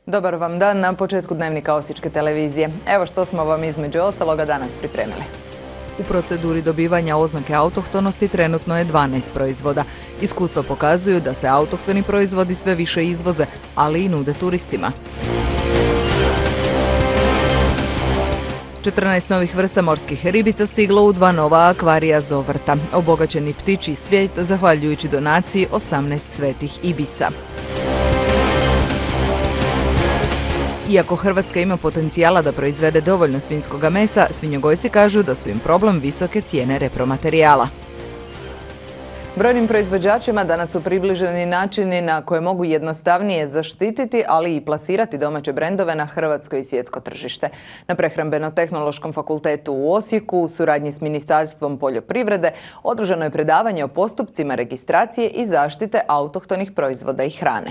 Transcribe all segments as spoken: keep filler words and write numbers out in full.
Dobar vam dan na početku dnevnika Osječke televizije. Evo što smo vam između ostaloga danas pripremili. U proceduri dobivanja oznake autohtonosti trenutno je dvanaest proizvoda. Iskustva pokazuju da se autohtoni proizvodi sve više izvoze, ali i nude turistima. četrnaest novih vrsta morskih ribica stiglo u dva nova akvarija Zovrta. Obogaćeni ptičji svijet zahvaljujući donaciji osamnaest svetih ibisa. Iako Hrvatska ima potencijala da proizvede dovoljno svinjskoga mesa, svinjogojci kažu da su im problem visoke cijene repromaterijala. Brojnim proizvođačima danas su približeni načini na koje mogu jednostavnije zaštititi, ali i plasirati domaće brendove na hrvatsko i svjetsko tržište. Na Prehrambeno-tehnološkom fakultetu u Osijeku u suradnji s Ministarstvom poljoprivrede održano je predavanje o postupcima registracije i zaštite autohtonih proizvoda i hrane.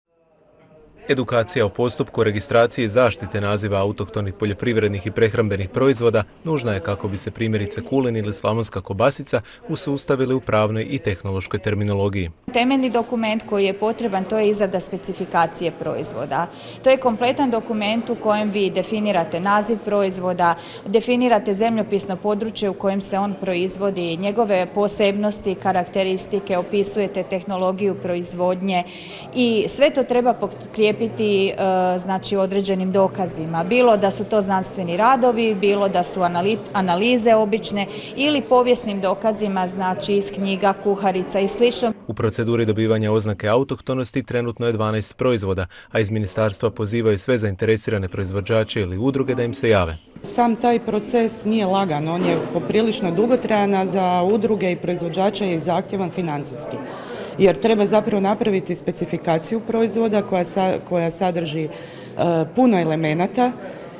Edukacija o postupku registracije i zaštite naziva autohtonih poljoprivrednih i prehrambenih proizvoda nužna je kako bi se primjerice kulen ili slavonska kobasica usustavili u pravnoj i tehnološkoj terminologiji. Temeljni dokument koji je potreban to je izrada specifikacije proizvoda. To je kompletan dokument u kojem vi definirate naziv proizvoda, definirate zemljopisno područje u kojem se on proizvodi, njegove posebnosti, karakteristike, opisujete tehnologiju proizvodnje i sve to treba potkrijepiti biti znači određenim dokazima, bilo da su to znanstveni radovi, bilo da su analize obične ili povijesnim dokazima, znači iz knjiga, kuharica i slično. U proceduri dobivanja oznake autohtonosti trenutno je dvanaest proizvoda, a iz ministarstva pozivaju sve zainteresirane proizvođače ili udruge da im se jave. Sam taj proces nije lagan, on je poprilično dugotrajan, a za udruge i proizvođače je zahtjevan financijski. Jer treba zapravo napraviti specifikaciju proizvoda koja, sa, koja sadrži e, puno elemenata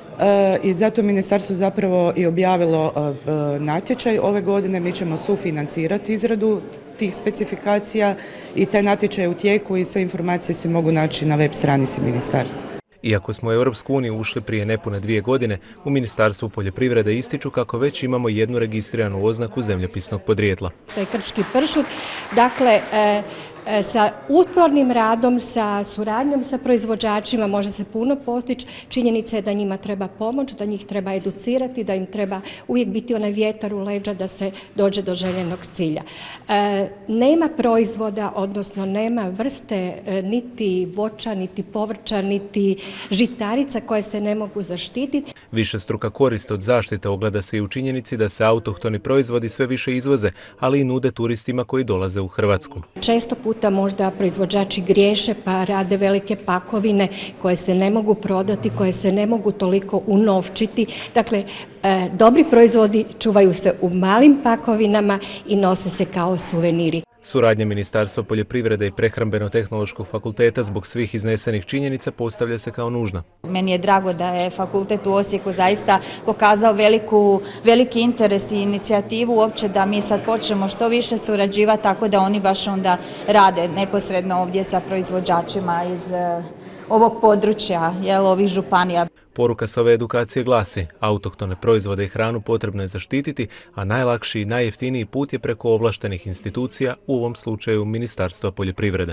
e, i zato ministarstvo zapravo i objavilo e, natječaj ove godine. Mi ćemo sufinancirati izradu tih specifikacija i taj natječaj je u tijeku i sve informacije se mogu naći na web stranici ministarstva. Iako smo u Europsku uniju ušli prije nepune dvije godine, u Ministarstvu poljoprivrede ističu kako već imamo jednu registriranu oznaku zemljopisnog podrijetla. To je krčki pršut. Dakle, e, sa upornim radom, sa suradnjom sa proizvođačima može se puno postići. Činjenica je da njima treba pomoć, da njih treba educirati, da im treba uvijek biti onaj vjetar u leđa da se dođe do željenog cilja. E, nema proizvoda, odnosno nema vrste e, niti voća, niti povrća, niti žitarica koje se ne mogu zaštititi. Višestruka korist od zaštite ogleda se i u činjenici da se autohtoni proizvodi sve više izvoze, ali i nude turistima koji dolaze u Hrvatsku. Često puta možda proizvođači griješe pa rade velike pakovine koje se ne mogu prodati, koje se ne mogu toliko unovčiti. Dakle, e, dobri proizvodi čuvaju se u malim pakovinama i nose se kao suveniri. Suradnja Ministarstva poljoprivrede i Prehrambeno-tehnološkog fakulteta zbog svih iznesenih činjenica postavlja se kao nužna. Meni je drago da je fakultet u Osijeku zaista pokazao veliku, veliki interes i inicijativu uopće da mi sad počnemo što više surađivati tako da oni baš onda rade neposredno ovdje sa proizvođačima iz ovog područja, jel, ovih županija. Poruka s ove edukacije glasi: autohtone proizvode i hranu potrebno je zaštititi, a najlakši i najjeftiniji put je preko ovlaštenih institucija, u ovom slučaju Ministarstva poljoprivrede.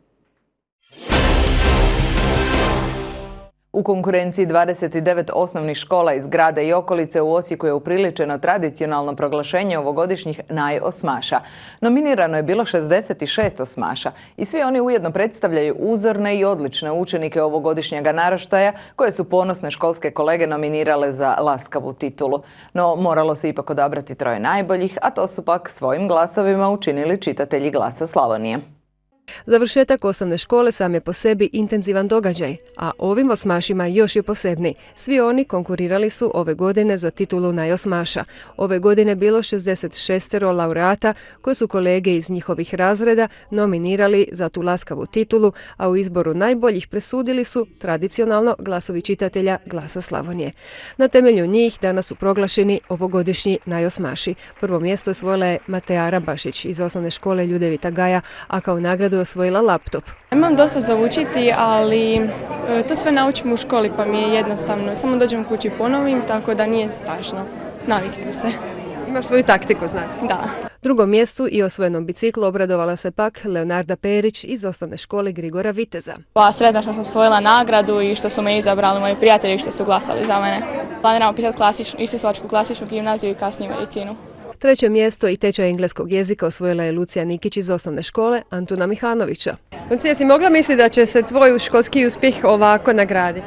U konkurenciji dvadeset devet osnovnih škola iz grada i okolice u Osijeku je upriličeno tradicionalno proglašenje ovogodišnjih najosmaša. Nominirano je bilo šezdeset šest osmaša i svi oni ujedno predstavljaju uzorne i odlične učenike ovogodišnjega naraštaja koje su ponosne školske kolege nominirale za laskavu titulu. No moralo se ipak odabrati troje najboljih, a to su pak svojim glasovima učinili čitatelji Glasa Slavonije. Završetak osnovne škole sam je po sebi intenzivan događaj, a ovim osmašima još je posebniji. Svi oni konkurirali su ove godine za titulu najosmaša. Ove godine bilo šezdeset šest laureata koje su kolege iz njihovih razreda nominirali za tu laskavu titulu, a u izboru najboljih presudili su tradicionalno glasovi čitatelja Glasa Slavonije. Na temelju njih danas su proglašeni ovogodišnji najosmaši. Prvo mjesto osvojila je Mateja Rabašić iz osnovne škole Ljudevita Gaja, a kao nagradu je osvojila laptop. Imam dosta za učiti, ali to sve naučim u školi pa mi je jednostavno. Samo dođem kući i ponovim, tako da nije strašno. Naviknem se. Imaš svoju taktiku, znači? Da. Drugom mjestu i osvojenom biciklu obradovala se pak Leonarda Perić iz osnovne škole Grigora Viteza. Pa sretna što sam osvojila nagradu i što su me izabrali moji prijatelji što su glasali za mene. Planiram upisati klasičnu, istoslačku klasičnu gimnaziju i kasnije medicinu. Treće mjesto i tečaj engleskog jezika osvojila je Lucija Nikić iz osnovne škole Antuna Mihanovića. Lucija, si mogla misliti da će se tvoj školski uspjeh ovako nagraditi?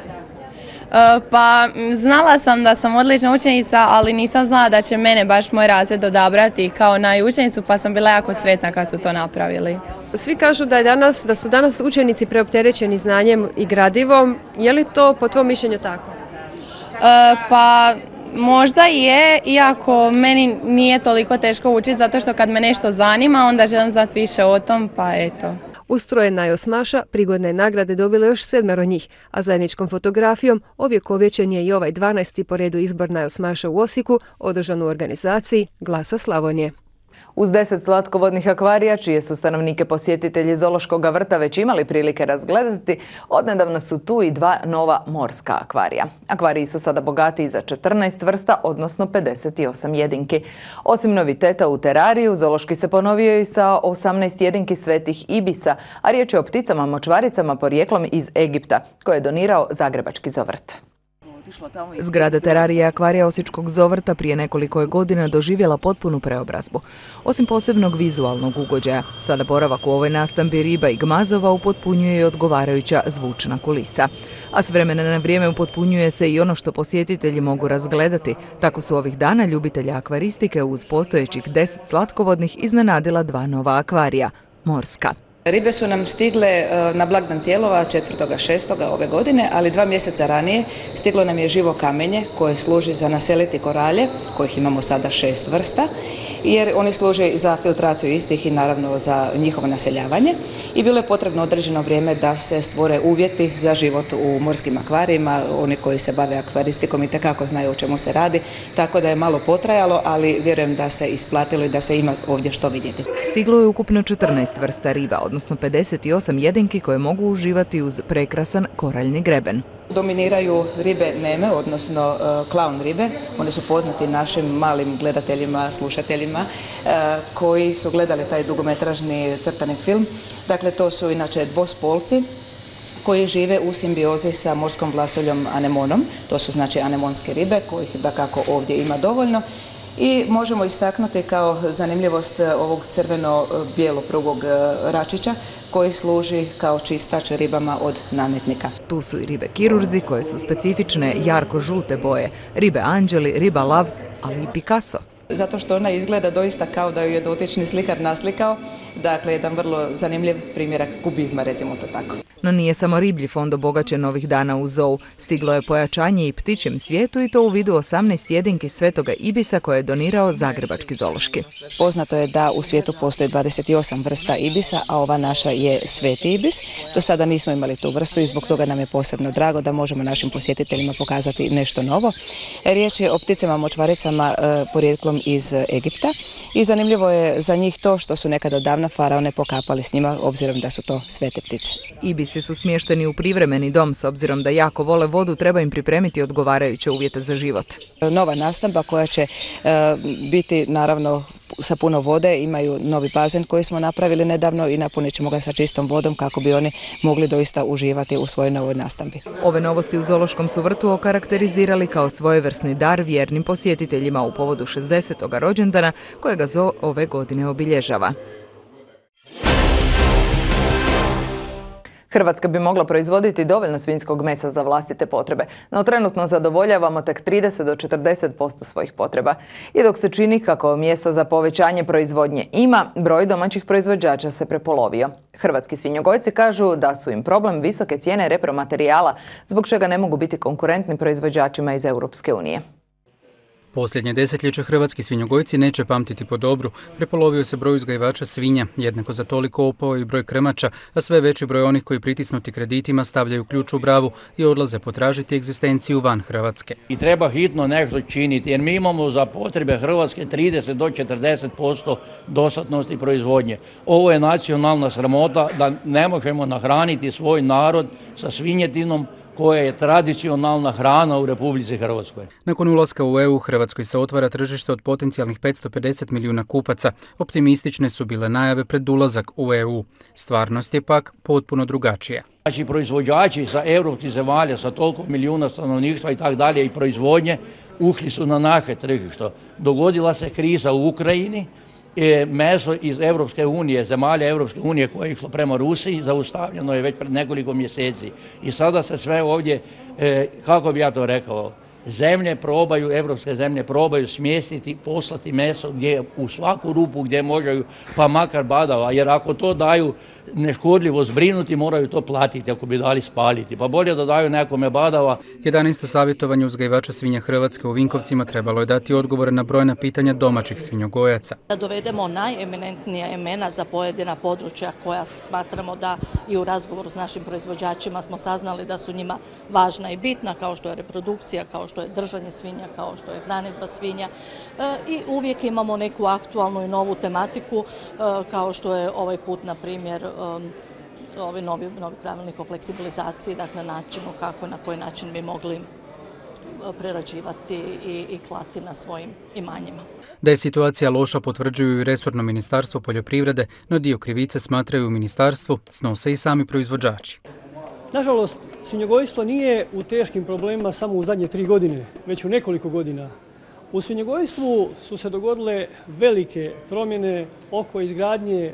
Pa znala sam da sam odlična učenica, ali nisam znala da će mene baš moj razred odabrati kao najučenicu, pa sam bila jako sretna kad su to napravili. Svi kažu da, je danas, da su danas učenici preopterećeni znanjem i gradivom. Je li to po tvom mišljenju tako? E, pa možda je, iako meni nije toliko teško učiti, zato što kad me nešto zanima, onda želim znati više o tom, pa eto. Ustrojen najosmaša prigodne nagrade dobilo još sedmero njih, a zajedničkom fotografijom ovjekovječen je i ovaj dvanaesti po redu izbor najosmaša u Osijeku, održan u organizaciji Glasa Slavonije. Uz deset slatkovodnih akvarija, čije su stanovnike posjetitelji Zoološkog vrta već imali prilike razgledati, odnedavno su tu i dva nova morska akvarija. Akvariji su sada bogatiji za četrnaest vrsta, odnosno pedeset osam jedinki. Osim noviteta u terariju, zoološki se ponovio i sa osamnaest jedinki svetih ibisa, a riječ je o pticama močvaricama porijeklom iz Egipta, koje je donirao Zagrebački zoovrt. Zgrada terarija akvarija Osječkog zoovrta prije nekoliko je godina doživjela potpunu preobrazbu. Osim posebnog vizualnog ugođaja, sada boravak u ovoj nastambi riba i gmazova upotpunjuje i odgovarajuća zvučna kulisa. A s vremena na vrijeme upotpunjuje se i ono što posjetitelji mogu razgledati. Tako su ovih dana ljubitelja akvaristike uz postojećih deset slatkovodnih iznenadila dva nova akvarija, morska. Ribe su nam stigle na blagdan Tijelova četvrtog šestog ove godine, ali dva mjeseca ranije stiglo nam je živo kamenje koje služi za naseliti koralje, kojih imamo sada šest vrsta, jer oni služe za filtraciju istih i naravno za njihovo naseljavanje. I bilo je potrebno određeno vrijeme da se stvore uvjeti za život u morskim akvarijima. Oni koji se bave akvaristikom i tekako znaju o čemu se radi, tako da je malo potrajalo, ali vjerujem da se isplatilo i da se ima ovdje što vidjeti. Stiglo je ukupno četrnaest vrsta riba, odnosno pedeset osam jedinki koje mogu uživati uz prekrasan koraljni greben. Dominiraju ribe neme, odnosno uh, klaun ribe. One su poznati našim malim gledateljima, slušateljima uh, koji su gledali taj dugometražni crtani film. Dakle, to su inače dvospolci koji žive u simbiozi sa morskom vlasoljom anemonom. To su znači anemonske ribe kojih dakako ovdje ima dovoljno. I možemo istaknuti kao zanimljivost ovog crveno-bijelo-prugog račića koji služi kao čistač ribama od nametnika. Tu su i ribe kirurzi koje su specifične jarko-žute boje, ribe anđeli, riba lav, ali i Picasso. Zato što ona izgleda doista kao da ju je dotični slikar naslikao, dakle jedan vrlo zanimljiv primjerak kubizma, recimo to tako. No nije samo riblji fond obogaćen ovih dana u zoo. Stiglo je pojačanje i ptičjem svijetu i to u vidu osamnaest jedinki svetoga ibisa koje je donirao Zagrebački zoološki. Poznato je da u svijetu postoji dvadeset osam vrsta ibisa, a ova naša je sveti ibis. Do sada nismo imali tu vrstu i zbog toga nam je posebno drago da možemo našim posjetiteljima pokazati nešto novo. Riječ je o pticama močvaricama e, porijeklom iz Egipta i zanimljivo je za njih to što su nekada davno faraone pokapali s njima, obzirom da su to svete ptice. Ibisi su smješteni u privremeni dom, s obzirom da jako vole vodu, treba im pripremiti odgovarajuće uvjete za život. Nova nastamba koja će e, biti naravno sa puno vode, imaju novi bazen koji smo napravili nedavno i napunit ćemo ga sa čistom vodom kako bi oni mogli doista uživati u svojoj novoj nastambi. Ove novosti u Zoološkom su vrtu okarakterizirali kao svojevrsni dar vjernim posjetiteljima u povodu šezdesetog rođendana kojega zoo ove godine obilježava. Hrvatska bi mogla proizvoditi dovoljno svinjskog mesa za vlastite potrebe, no trenutno zadovoljavamo tek trideset do četrdeset posto svojih potreba. I dok se čini kako mjesta za povećanje proizvodnje ima, broj domaćih proizvođača se prepolovio. Hrvatski svinjogojci kažu da su im problem visoke cijene repromaterijala, zbog čega ne mogu biti konkurentni proizvođačima iz Europske unije. Posljednje desetljeće hrvatski svinjogojci neće pamtiti po dobru. Prepolovio se broj uzgajivača svinja, jednako za toliko opao i broj krmača, a sve veći broj onih koji pritisnuti kreditima stavljaju ključ u bravu i odlaze potražiti egzistenciju van Hrvatske. I treba hitno nešto činiti, jer mi imamo za potrebe Hrvatske trideset do četrdeset posto dostatnosti proizvodnje. Ovo je nacionalna sramota da ne možemo nahraniti svoj narod sa svinjetinom koja je tradicionalna hrana u Republici Hrvatskoj. Nakon ulaska u E U, Hrvatskoj se otvara tržište od potencijalnih petsto pedeset milijuna kupaca. Optimistične su bile najave pred ulazak u E U. Stvarnost je pak potpuno drugačija. Znači, proizvođači sa europskih zemalja, sa toliko milijuna stanovništva i tako dalje i proizvodnje, ušli su na naše tržište. Dogodila se kriza u Ukrajini, meso iz Europske unije, zemalja Europske unije koje je išlo prema Rusiji, zaustavljeno je već pred nekoliko mjeseci. I sada se sve ovdje, kako bi ja to rekao, zemlje probaju, evropske zemlje probaju smjestiti, poslati meso gdje u svaku rupu gdje možaju, pa makar badava, jer ako to daju neškodljivo zbrinuti, moraju to platiti ako bi dali spaliti, pa bolje da daju nekome badava. jedanaesto savjetovanje uzgajivača svinja Hrvatske u Vinkovcima trebalo je dati odgovore na brojna pitanja domaćih svinjogojaca. Da dovedemo najeminentnija imena za pojedina područja koja smatramo da i u razgovoru s našim proizvođačima smo saznali da su njima važna i bitna, kao što je reprodukcija, kao što je držanje svinja, kao što je hranidba svinja i uvijek imamo neku aktualnu i novu tematiku, kao što je ovaj put, na primjer, ovaj novi, novi pravilnik o fleksibilizaciji, dakle načinu kako, na koji način bi mogli prerađivati i, i klati na svojim imanjima. Da je situacija loša potvrđuju i resorno ministarstvo poljoprivrede, no dio krivice smatraju u ministarstvu snose i sami proizvođači. Nažalost, svinjogojstvo nije u teškim problemima samo u zadnje tri godine, već u nekoliko godina. U svinjogojstvu su se dogodile velike promjene oko izgradnje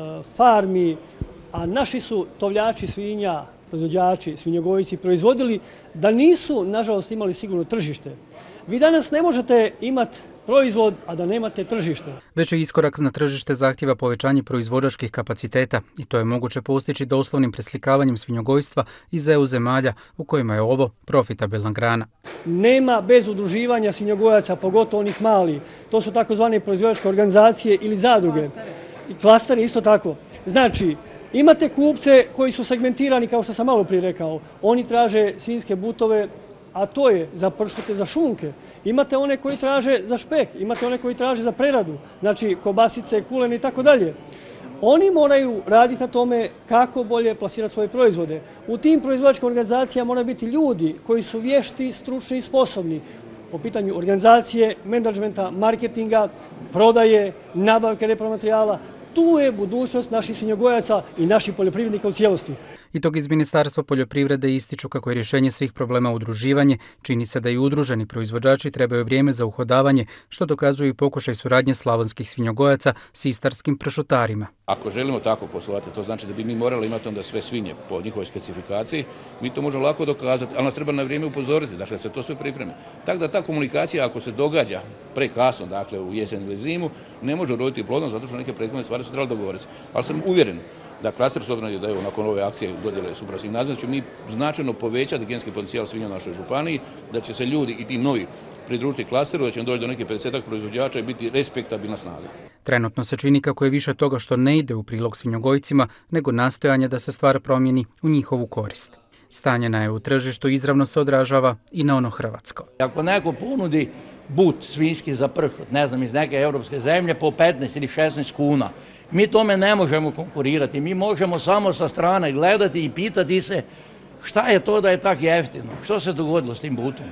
farmi, a naši su tovljači svinja, proizvođači, svinjogojci proizvodili da nisu, nažalost, imali sigurno tržište. Vi danas ne možete imati proizvod, a da nemate tržište. Veći iskorak na tržište zahtjeva povećanje proizvođačkih kapaciteta i to je moguće postići doslovnim preslikavanjem svinjogojstva iz E U zemalja u kojima je ovo profitabilna grana. Nema bez udruživanja svinjogojaca, pogotovo onih mali. To su takozvane proizvođačke organizacije ili zadruge. I klasteri isto tako. Znači, imate kupce koji su segmentirani, kao što sam malo prije rekao. Oni traže svinjske butove, a to je za pršute, za šunke. Imate one koji traže za špek, imate one koji traže za preradu, znači kobasice, kulene i tako dalje. Oni moraju raditi na tome kako bolje plasirati svoje proizvode. U tim proizvođačkim organizacijama moraju biti ljudi koji su vješti, stručni i sposobni po pitanju organizacije, menadžmenta, marketinga, prodaje, nabavke repromaterijala. Tu je budućnost naših svinjogojaca i naših poljoprivrednika u cijelosti. I tog iz Ministarstva poljoprivrede ističu kako je rješenje svih problema udruživanje. Čini se da i udruženi proizvođači trebaju vrijeme za uhodavanje, što dokazuju i pokušaj suradnje slavonskih svinjogojaca s istarskim pršutarima. Ako želimo tako poslovati, to znači da bi mi morali imati onda sve svinje po njihovoj specifikaciji. Mi to možemo lako dokazati, ali nas treba na vrijeme upozoriti, dakle se to sve pripremi. Tako da ta komunikacija, ako se događa prekasno, dakle u jesen ili zimu, ne može roditi plodom zato što neke prethodne stvari su trebali dogovoriti. Ali sam uvjeren da klaster, s obzirom da je nakon ove akcije dodjele suprasnih naziva, će mi značajno povećati genski potencijal svinja u našoj županiji, da će se ljudi i ti novi pridružiti klasteru, da će doći do neke pedesetak proizvođača i biti respektabilna snaga. Trenutno se čini kako je više toga što ne ide u prilog svinjogojcima, nego nastojanje da se stvar promijeni u njihovu korist. Stanje na E U tržištu izravno se odražava i na ono hrvatsko. Ako neko ponudi but svinjski za pršut, ne znam, iz neke europske zemlje po petnaest ili šesnaest kuna, mi tome ne možemo konkurirati. Mi možemo samo sa strane gledati i pitati se šta je to da je tako jeftino, što se dogodilo s tim butom.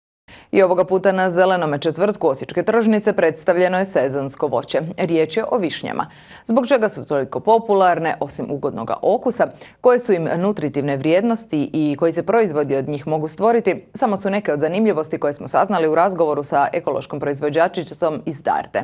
I ovoga puta na Zelenome četvrtku Osječke tržnice predstavljeno je sezonsko voće. Riječ je o višnjama. Zbog čega su toliko popularne, osim ugodnoga okusa, koje su im nutritivne vrijednosti i koji se proizvodi od njih mogu stvoriti, samo su neke od zanimljivosti koje smo saznali u razgovoru sa ekološkom proizvođačicom iz Darte.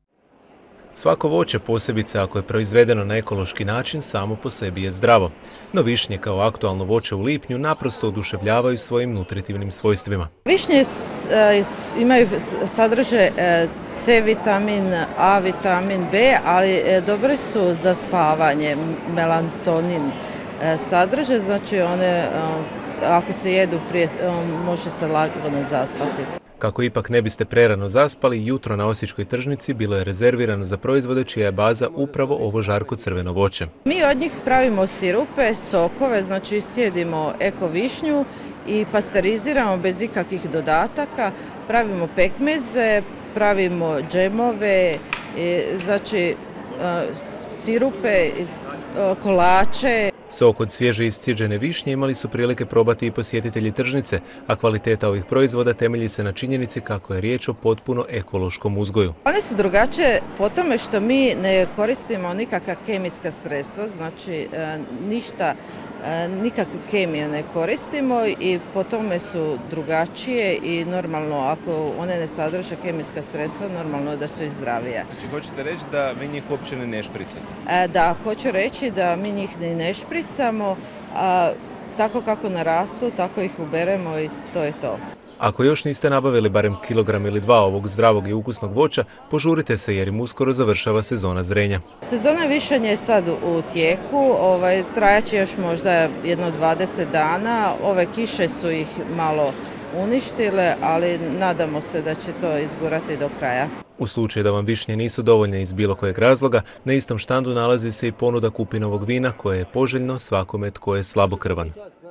Svako voće, posebice ako je proizvedeno na ekološki način, samo po sebi je zdravo. No višnje kao aktualno voće u lipnju naprosto oduševljavaju svojim nutritivnim svojstvima. Višnje imaju sadrže C vitamin, A vitamin, B, ali dobre su za spavanje, melatonin sadrže, znači one ako se jedu prije može se lagano zaspati. Kako ipak ne biste prerano zaspali, jutro na Osječkoj tržnici bilo je rezervirano za proizvode čija je baza upravo ovo žarko crveno voće. Mi od njih pravimo sirupe, sokove, znači iscijedimo eko višnju i pasteriziramo bez ikakvih dodataka, pravimo pekmeze, pravimo džemove, znači sirupe, kolače. Sok od svježe iscijeđene višnje imali su prilike probati i posjetitelji tržnice, a kvaliteta ovih proizvoda temelji se na činjenici kako je riječ o potpuno ekološkom uzgoju. One su drugačije po tome što mi ne koristimo nikakva kemijska sredstva, znači ništa, nikakvu kemiju ne koristimo i po tome su drugačije i normalno ako one ne sadrže kemijska sredstva, normalno je da su i zdravije. Znači hoćete reći da vi njih uopće ne špricate? Da, hoću reći da mi njih ni ne špricamo, a tako kako narastu, tako ih uberemo i to je to. Ako još niste nabavili barem kilogram ili dva ovog zdravog i ukusnog voća, požurite se jer im uskoro završava sezona zrenja. Sezona višanja je sad u tijeku, ovaj, trajaće još možda jedno dvadeset dana. Ove kiše su ih malo uništile, ali nadamo se da će to izgurati do kraja. U slučaju da vam višnje nisu dovoljne iz bilo kojeg razloga, na istom štandu nalazi se i ponuda kupinovog vina koje je poželjno svakome tko je slabokrvan.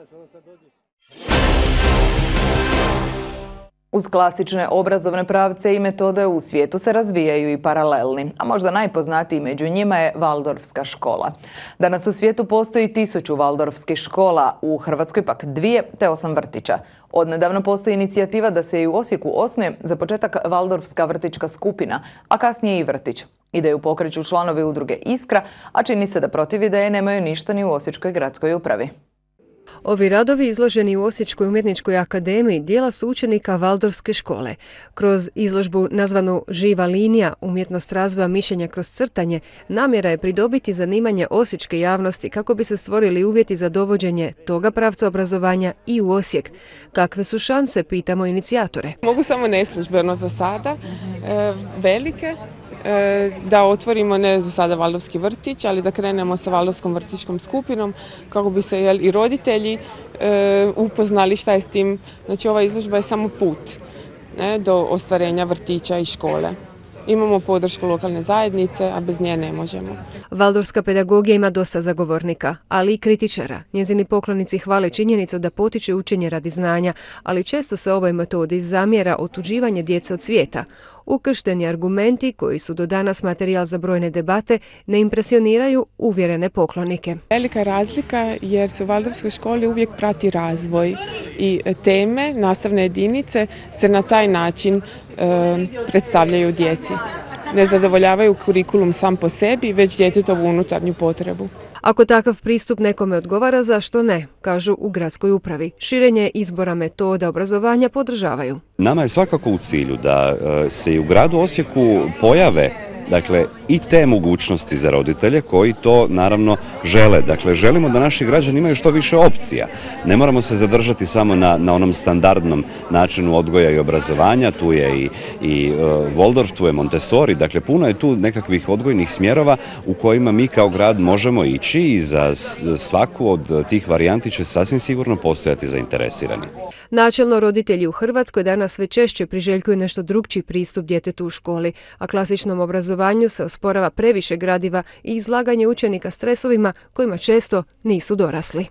Uz klasične obrazovne pravce i metode u svijetu se razvijaju i paralelni, a možda najpoznatiji među njima je Valdorfska škola. Danas u svijetu postoji tisuću Valdorfskih škola, u Hrvatskoj pak dvije te osam vrtića. Odnedavno postoji inicijativa da se i u Osijeku osnuje za početak Valdorfska vrtićka skupina, a kasnije i vrtić. Ideju pokreću članovi udruge Iskra, a čini se da protiv ideje nemaju ništa ni u Osječkoj gradskoj upravi. Ovi radovi izloženi u Osječkoj umjetničkoj akademiji dijela su učenika Valdorfske škole. Kroz izložbu nazvanu Živa linija, umjetnost razvoja mišljenja kroz crtanje, namjera je pridobiti zanimanje osječke javnosti kako bi se stvorili uvjeti za dovođenje toga pravca obrazovanja i u Osijek. Kakve su šanse, pitamo inicijatore. Mogu samo neslužbeno za sada, e, velike. Da otvorimo ne za sada Valdorfski vrtić, ali da krenemo sa Valdorfskom vrtićkom skupinom kako bi se jel, i roditelji e, upoznali šta je s tim. Znači ova izložba je samo put ne, do ostvarenja vrtića i škole. Imamo podršku lokalne zajednice, a bez nje ne možemo. Valdorfska pedagogija ima dosta zagovornika, ali i kritičara. Njezini poklonici hvale činjenicu da potiče učenje radi znanja, ali često se ovoj metodi zamjera otuđivanje djece od svijeta. Ukršteni argumenti, koji su do danas materijal za brojne debate, ne impresioniraju uvjerene poklonike. Velika razlika jer se u Valdorfskoj školi uvijek prati razvoj i teme, nastavne jedinice se na taj način e, predstavljaju djeci. Ne zadovoljavaju kurikulum sam po sebi, već djetetovu unutarnju potrebu. Ako takav pristup nekome odgovara, zašto ne, kažu u gradskoj upravi. Širenje izbora metoda obrazovanja podržavaju. Nama je svakako u cilju da se i u gradu Osijeku pojave dakle i te mogućnosti za roditelje koji to naravno žele. Dakle, želimo da naši građani imaju što više opcija. Ne moramo se zadržati samo na, na onom standardnom načinu odgoja i obrazovanja. Tu je i, i uh, Waldorf, tu je Montessori. Dakle, puno je tu nekakvih odgojnih smjerova u kojima mi kao grad možemo ići i za svaku od tih varijanti će sasvim sigurno postojati zainteresirani. Načelno, roditelji u Hrvatskoj danas sve češće priželjkuju nešto drugčiji pristup djetetu u školi, a klasičnom obrazovanju se osporava previše gradiva i izlaganje učenika stresovima kojima često nisu dorasli.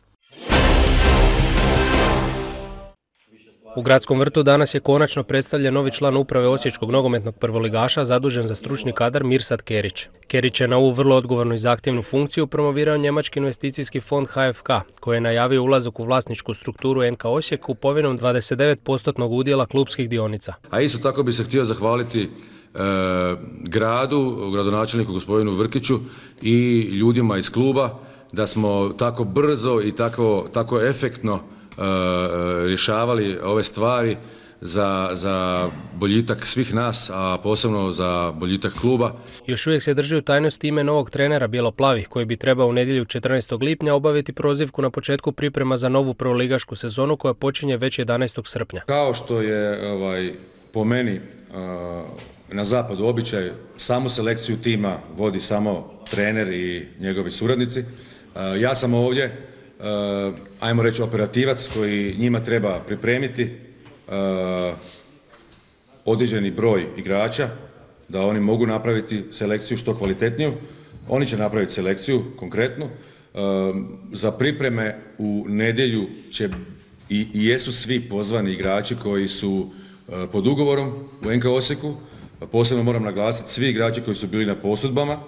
U gradskom vrtu danas je konačno predstavljen novi član uprave osječkog nogometnog prvoligaša zadužen za stručni kadar Mirsad Kerić. Kerić je na ovu vrlo odgovornu i zahtjevnu funkciju promovirao njemački investicijski fond H F K, koji je najavio ulazak u vlasničku strukturu N K Osijek kupovinom dvadeset devet posto udjela klubskih dionica. A isto tako bi se htio zahvaliti e, gradu, gradonačelniku gospodinu Vrkiću i ljudima iz kluba da smo tako brzo i tako, tako efektno rješavali ove stvari za, za boljitak svih nas, a posebno za boljitak kluba. Još uvijek se drži u tajnosti ime novog trenera Bijelo-plavih, koji bi trebao u nedjelju četrnaestog lipnja obaviti prozivku na početku priprema za novu prvoligašku sezonu koja počinje već jedanaestog srpnja. Kao što je ovaj, po meni na zapadu običaj, samu selekciju tima vodi samo trener i njegovi suradnici. Ja sam ovdje Uh, ajmo reći operativac koji njima treba pripremiti uh, određeni broj igrača da oni mogu napraviti selekciju što kvalitetniju. Oni će napraviti selekciju konkretnu. Uh, za pripreme u nedjelju će i, i jesu svi pozvani igrači koji su uh, pod ugovorom u N K Osijeku. Posebno moram naglasiti svi igrači koji su bili na posudbama.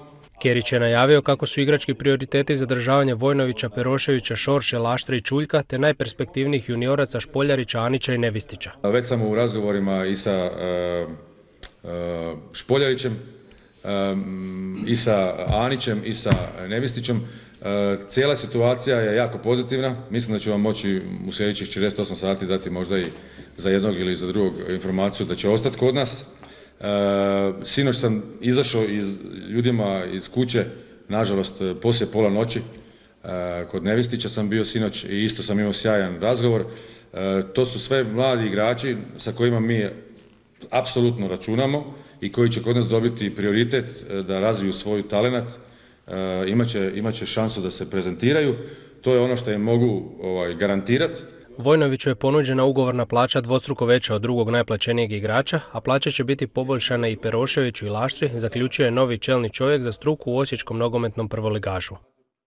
Kerić je najavio kako su igrački prioriteti zadržavanje Vojnovića, Peroševića, Šorše, Laštre i Čuljka te najperspektivnijih junioraca Špoljarića, Anića i Nevistića. Već sam u razgovorima i sa uh, uh, Špoljarićem, uh, i sa Anićem i sa Nevistićem. Uh, cijela situacija je jako pozitivna. Mislim da ću vam moći u sljedećih četrdeset osam sati dati možda i za jednog ili za drugog informaciju da će ostati kod nas. Uh, sinoć sam izašao iz ljudima iz kuće, nažalost poslije pola noći, uh, kod Nevistića sam bio sinoć i isto sam imao sjajan razgovor. Uh, to su sve mladi igrači sa kojima mi apsolutno računamo i koji će kod nas dobiti prioritet uh, da razviju svoj talenat, uh, imaće, imaće šansu da se prezentiraju. To je ono što im mogu ovaj, garantirati. Vojnoviću je ponuđena ugovorna plaća dvostruko veća od drugog najplaćenijeg igrača, a plaće će biti poboljšane i Peroševiću i Laštri, zaključuje novi čelni čovjek za struku u osječkom nogometnom prvoligašu.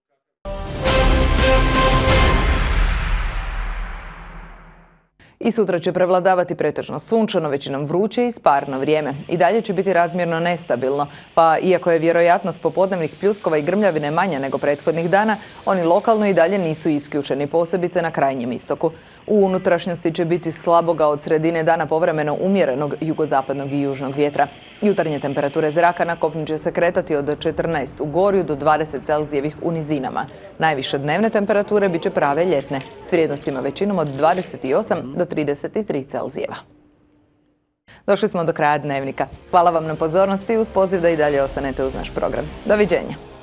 I sutra će prevladavati pretežno sunčano, većinom vruće i sparno vrijeme. I dalje će biti razmjerno nestabilno, pa iako je vjerojatnost popodnevnih pljuskova i grmljavine manja nego prethodnih dana, oni lokalno i dalje nisu isključeni, posebice na krajnjem istoku. U unutrašnjosti će biti slaboga od sredine dana povremeno umjerenog jugozapadnog i južnog vjetra. Jutarnje temperature zraka na kopnu će se kretati od četrnaest u Gorju do dvadeset Celzijevih u nizinama. Najviše dnevne temperature bit će prave ljetne, s vrijednostima većinom od dvadeset osam do trideset tri Celzijeva. Došli smo do kraja dnevnika. Hvala vam na pozornosti i uz poziv da i dalje ostanete uz naš program. Doviđenja.